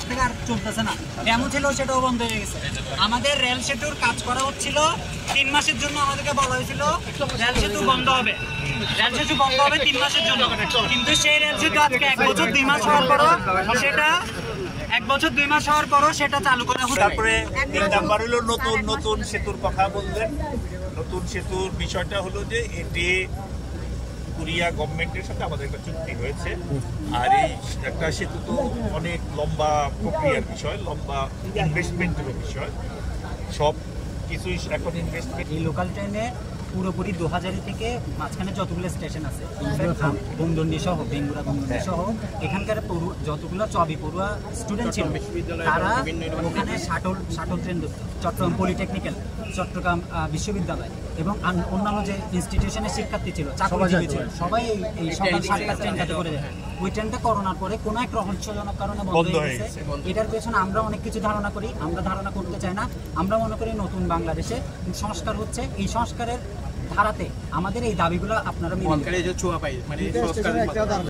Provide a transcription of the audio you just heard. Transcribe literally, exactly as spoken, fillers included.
থেকে আর চলতেছে না, এমন ছিল সেটাও বন্ধ হয়ে গেছে। আমাদের রেল সেতুর কাজ করা হচ্ছিল তিন মাসের জন্য, আমাদেরকে বলা হয়েছিল রেল সেতু বন্ধ হবে, রেল সেতু বন্ধ হবে তিন মাসের জন্য, কিন্তু সেই রেল সেতু আজকে এক বছর দুই মাস হওয়ার পরও সেটা এক বছর দুই মাস হওয়ার পরও সেটা চালু করা হচ্ছে। তারপরে তিন নাম্বার হলো নতুন নতুন সেতুর কথা বললেন। নতুন সেতুর বিষয়টা হলো যে এটি কোরিয়া গভর্নমেন্টের সাথে আমাদের একটা চুক্তি হয়েছে, আর এই একটা সেতু তো অনেক লম্বা প্রক্রিয়ার বিষয়, লম্বা ইনভেস্টমেন্টের বিষয়, সব কিছুই এখন ইনভেস্টমেন্ট। এই লোকাল ট্রেনে পুরোপুরি দু হাজারি থেকে মাঝখানে যতগুলো স্টেশন আছে, বমদন্ডি সহ, বেঙ্গুরা বমদন্ডি সহ, এখানকার যতগুলো চবি পড়ুয়া স্টুডেন্ট ছিল তারা ওখানে শাটল শাটল ট্রেন ধরত। চট্টগ্রাম পলিটেকনিক্যাল, চট্টগ্রাম বিশ্ববিদ্যালয় এবং অন্যান্য যে ইনস্টিটিউশনের শিক্ষার্থী ছিল, চাকরিজীবী ছিল, সবাই এই সকাল সাতটা ট্রেনটাতে করে যায়। ওই ট্রেনটা করোনার পরে কোনো এক রহস্যজনক কারণে বন্ধ হয়ে গেছে। এটার পেছনে আমরা অনেক কিছু ধারণা করি, আমরা ধারণা করতে চাই না। আমরা মনে করি নতুন বাংলাদেশে সংস্কার হচ্ছে, এই সংস্কারের ধারাতে আমাদের এই দাবিগুলো আপনারা